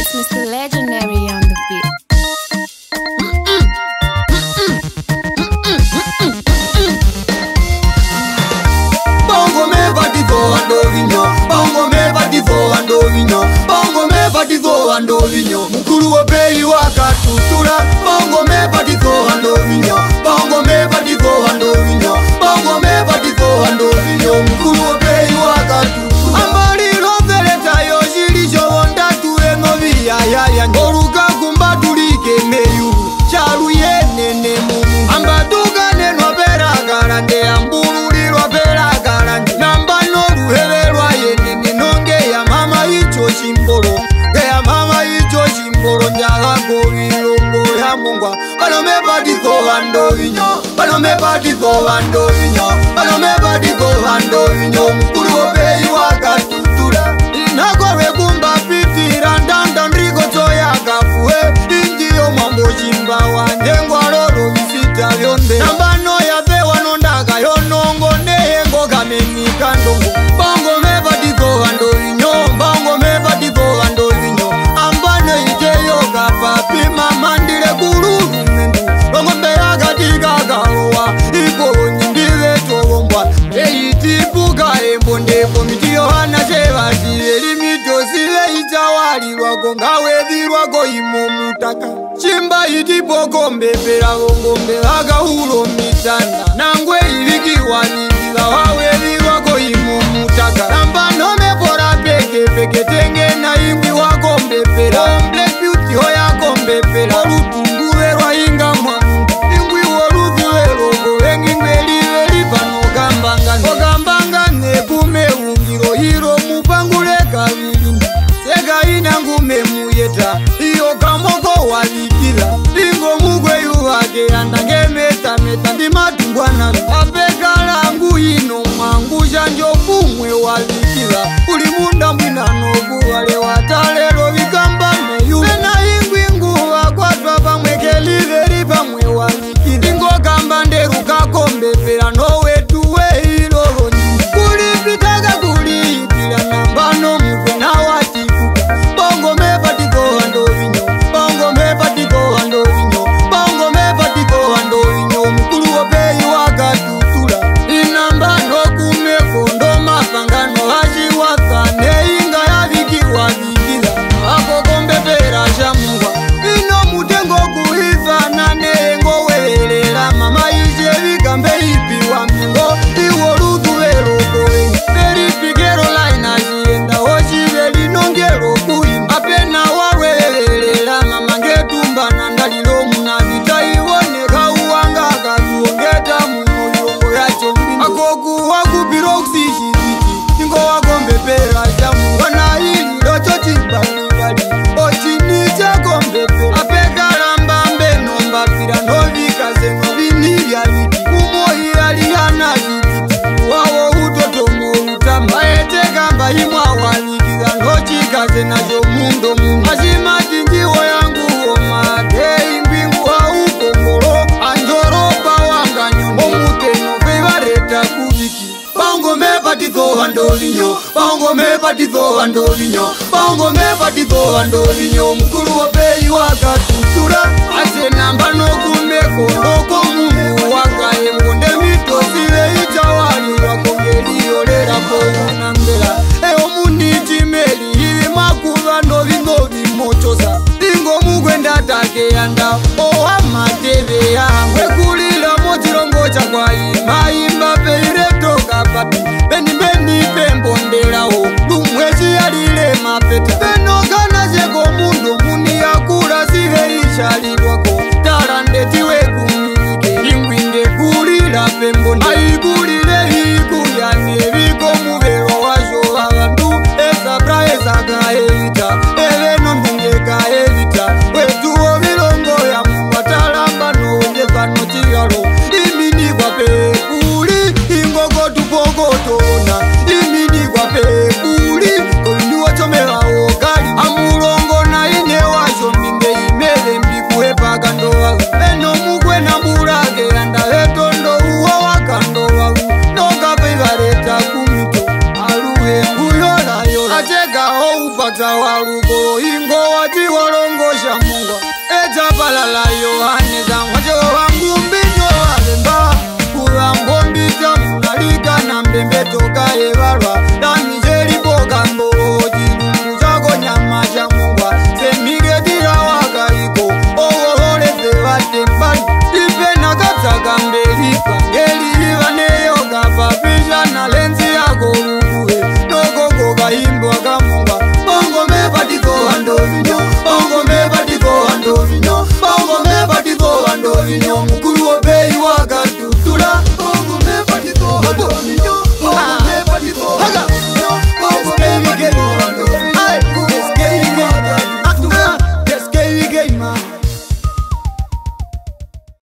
It's Mr. Legendary on the beat. Bongo me batizo andovinyo, bongo me batizo andovinyo, bongo me batizo andovinyo. Mukuru wa bei wakatutula, bongo me batizo andovinyo, bongo me batizo andovinyo, bongo me batizo andovinyo. Mukuru wa bei wakatutula. Ambali roveleta yoshilisho wonda tuwe novi ya ngoruka kumba tulike meyu chalu yenene mumu ambaduka neno vera garande ambululi lwa vera garande namba noruhelelwa yenene nonge ya mama icho chimbolo ya mama icho chimbolo njalago ilongo ya mungwa bano me batizo andovinyo bano me batizo andovinyo bano me batizo andovinyo mukuru obei wakatutula inakore kumba pitira ndanda ndriko toya kafuwe ingiyo mambo chimba wandengo alolo visita vyonde nambano ya vewa nondaka yonongo nehengo kamenika ndongo bongo me batizo andovinyo bongo me batizo andovinyo ambane iteyo kapapi mamandile kululu mendu bongo mbeya katika karowa ipo nyindive towombwa eitipuka embo ndepo mitiyo hana chevatiye limito sive itawalilwako ngawevilwako imo mutaka chimba itipoko mbepela ngombe akahulo mitanda nangwe ilikiwa nivila wawevilwako imo mutaka nambano mepora peke peke tenge na imbi wako mbepela Black Beauty hoyako mbepela olutunguvelwa inga mwamu ingwi woluzuveloko wengi ngweliveli pano ogambanga nekume ungiro hiro mupangule kavili seka ina ngume muyeta iyo kamoko walikila ingo mugwe yuwake andange meta ndi matungwana apekalangu ino mwangusha njofumwe walikila ulimunda mwinanoku wale watalelo vikamba meyu pena ingwinguwa kwatwa pamwekeliveli pamwe walikila ingo kamba nderukako mbepela nowetuwe iloloni kulipitaka kulipila nambano mkwena watifuka bongo me batizo andovinyo bongo me batizo andovinyo bongo me batizo andovinyo mkulu wopei wakatutula inambano kumekondo mafangano hachiwasane inga yavikiwa vikila akokombepera shamuwa ino mutengo kuhizana nengo welela mama ije vikambe ipiwa mmingo iwo lutuvelokowe veripikero laina jienda hochiveli nongero kuima apena wawelela mama ngetumbana ndalilo munavita iwoneka uwanga akatuongeta mumoyongo yacho mbini akoku wakupiroksishiziki ingo wakombepera shamu wana ili locho chimbalivali ochinichakombepera apekalamba mbenombapira novikaze novinilyaiti umoyi alihana viviti wawo utotomo utamba etekamba imwa walikiza nochikaze nacho mundo mumu achimati njiwo yangu omake imbingu aukongolo anjoropa wanganyumu omuteno vevareta kuviki bongo me batizo andovinyo bongo me batizo andovinyo bongo me batizo andovinyo mukulu wopei wakatutula ase nambano kumekondoko mungu wakaemonde mitosile itawalilwako ngeliyolelako unambela eyo munitimeli ili makuva novingovi mochosa ingo mugwenda take yanda owa mateve yangu ekulila mochilongo chakwa imaimba peiretoka papi beni pembondelawo lumwechi yalile mapeta penokana cheko mundu muni yakula sive ishalilwako talandetiwe kumilike upata waluko ingo wati walongosha mungwa Eja palala yohani